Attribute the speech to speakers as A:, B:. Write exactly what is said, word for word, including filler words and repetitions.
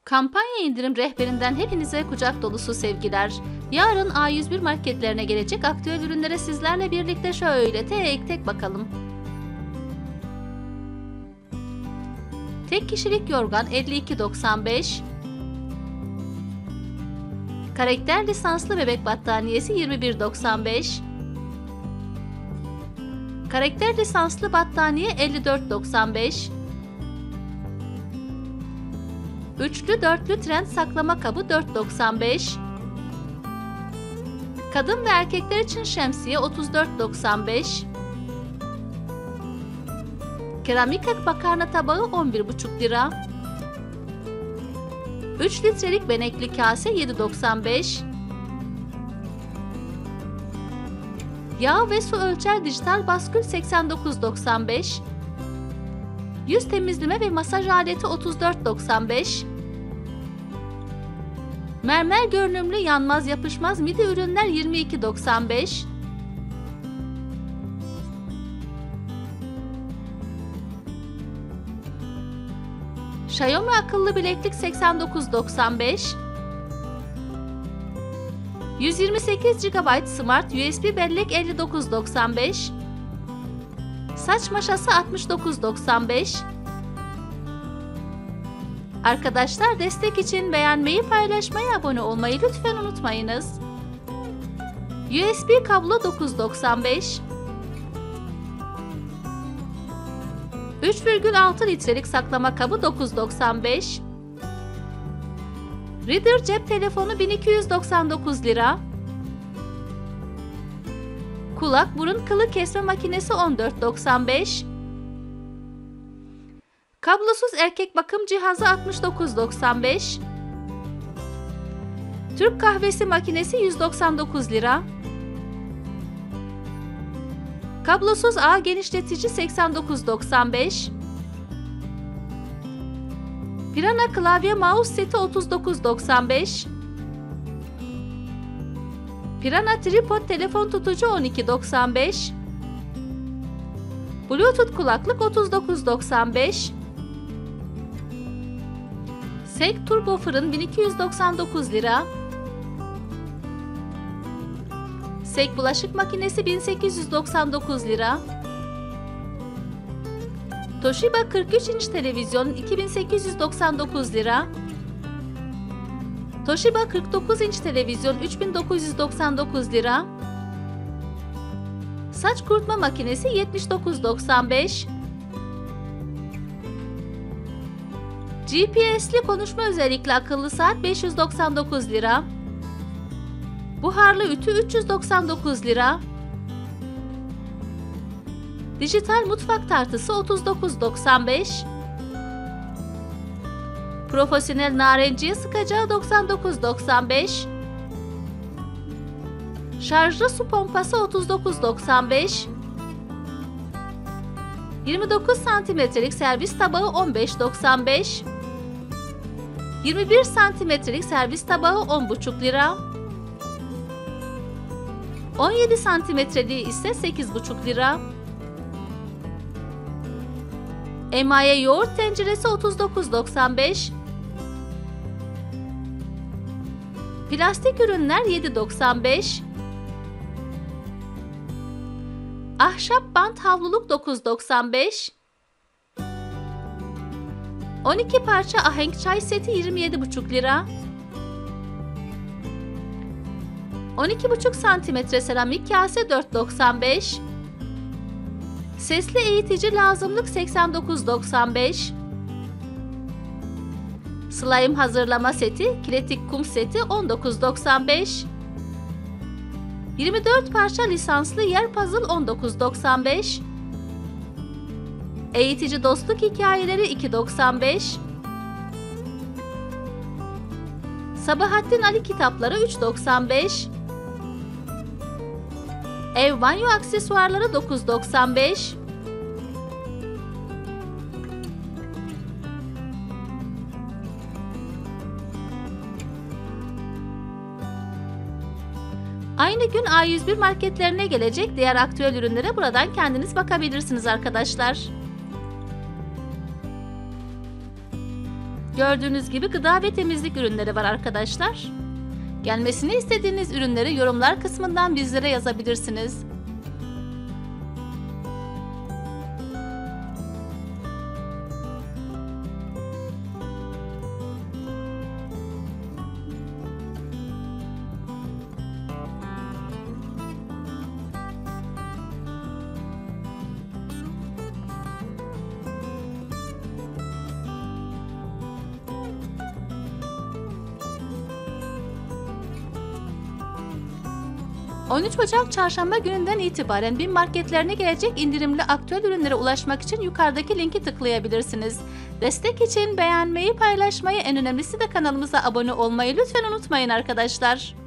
A: Kampanya indirim rehberinden hepinize kucak dolusu sevgiler. Yarın A yüz bir marketlerine gelecek aktüel ürünlere sizlerle birlikte şöyle tek tek bakalım. Tek kişilik yorgan elli iki doksan beş. Karakter lisanslı bebek battaniyesi yirmi bir doksan beş. Karakter lisanslı battaniye elli dört doksan beş. Üçlü dörtlü trend saklama kabı dört doksan beş. Kadın ve erkekler için şemsiye otuz dört doksan beş. Keramik makarna tabağı on bir buçuk lira. üç litrelik benekli kase yedi doksan beş. Yağ ve su ölçer dijital baskül seksen dokuz doksan beş. Yüz temizleme ve masaj aleti otuz dört doksan beş. Mermer görünümlü yanmaz yapışmaz midi ürünler yirmi iki doksan beş. Xiaomi akıllı bileklik seksen dokuz doksan beş. yüz yirmi sekiz gigabayt Smart U S B bellek elli dokuz doksan beş. Saç maşası altmış dokuz doksan beş. Arkadaşlar, destek için beğenmeyi, paylaşmayı, abone olmayı lütfen unutmayınız. U S B kablo dokuz doksan beş. üç virgül altı litrelik saklama kabı dokuz doksan beş. Reader cep telefonu bin iki yüz doksan dokuz lira. Kulak burun kılı kesme makinesi on dört doksan beş. Kablosuz erkek bakım cihazı altmış dokuz doksan beş. Türk kahvesi makinesi yüz doksan dokuz lira. Kablosuz ağ genişletici seksen dokuz doksan beş. Pirana klavye mouse seti otuz dokuz doksan beş. Pirana tripod telefon tutucu on iki doksan beş. Bluetooth kulaklık otuz dokuz doksan beş. Sek turbo fırın bin iki yüz doksan dokuz lira. Sek bulaşık makinesi bin sekiz yüz doksan dokuz lira. Toshiba kırk üç inç televizyon iki bin sekiz yüz doksan dokuz lira. Toshiba kırk dokuz inç televizyon üç bin dokuz yüz doksan dokuz lira. Saç kurutma makinesi yetmiş dokuz doksan beş. G P S'li konuşma özellikli akıllı saat beş yüz doksan dokuz lira. Buharlı ütü üç yüz doksan dokuz lira. Dijital mutfak tartısı otuz dokuz doksan beş. Profesyonel narenciye sıkacağı doksan dokuz doksan beş. Şarjlı su pompası otuz dokuz doksan beş. yirmi dokuz santimetrelik servis tabağı on beş doksan beş. yirmi bir santimetrelik servis tabağı on buçuk lira. on yedi santimetreliği ise sekiz buçuk lira. Emaye yoğurt tenceresi otuz dokuz doksan beş. Plastik ürünler yedi doksan beş. Ahşap bant havluluk dokuz doksan beş. on iki parça ahenk çay seti yirmi yedi buçuk lira. on iki buçuk santimetre seramik kase dört doksan beş. Sesli eğitici lazımlık seksen dokuz doksan beş. Slime hazırlama seti, kinetik kum seti on dokuz doksan beş. yirmi dört parça lisanslı yer puzzle on dokuz doksan beş. Eğitici dostluk hikayeleri iki doksan beş. Sabahattin Ali kitapları üç doksan beş. Ev banyo aksesuarları dokuz doksan beş. Aynı gün A yüz bir marketlerine gelecek diğer aktüel ürünlere buradan kendiniz bakabilirsiniz arkadaşlar. Gördüğünüz gibi gıda ve temizlik ürünleri var arkadaşlar. Gelmesini istediğiniz ürünleri yorumlar kısmından bizlere yazabilirsiniz. on üç Ocak Çarşamba gününden itibaren BİM marketlerine gelecek indirimli aktüel ürünlere ulaşmak için yukarıdaki linki tıklayabilirsiniz. Destek için beğenmeyi, paylaşmayı, en önemlisi de kanalımıza abone olmayı lütfen unutmayın arkadaşlar.